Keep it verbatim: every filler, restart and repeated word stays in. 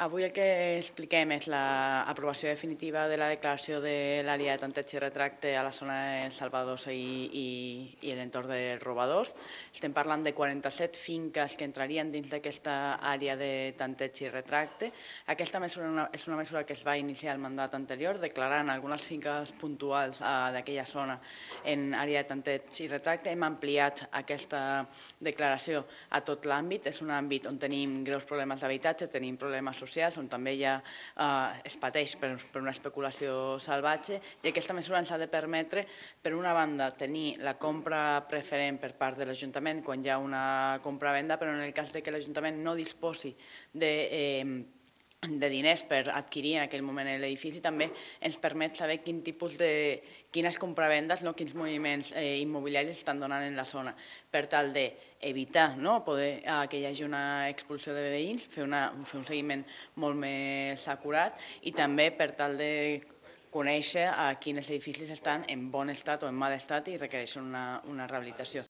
Avui el que expliquem és l'aprovació definitiva de la declaració de l'àrea de tanteig i retracte a la zona de Salvadosa i, i, i l'entorn de Robadors. Estem parlant de quaranta-set finques que entrarien dins d'aquesta àrea de tanteig i retracte. Aquesta mesura és una mesura que es va iniciar al mandat anterior, declarant algunes finques puntuals d'aquella zona en àrea de tanteig i retracte. Hem ampliat aquesta declaració a tot l'àmbit. És un àmbit on tenim greus problemes d'habitatge, tenim problemes socials, on també ja es pateix per una especulació salvatge, i aquesta mesura ens ha de permetre, per una banda, tenir la compra preferent per part de l'Ajuntament quan hi ha una compra-venda, però en el cas que l'Ajuntament no disposi de de diners per adquirir en aquell moment l'edifici, també ens permet saber quin tipus de, quines compravendes, quins moviments immobiliaris estan donant en la zona, per tal d'evitar que hi hagi una expulsió de veïns, fer un seguiment molt més acurat, i també per tal de conèixer quins edificis estan en bon estat o en mal estat i requereixen una rehabilitació.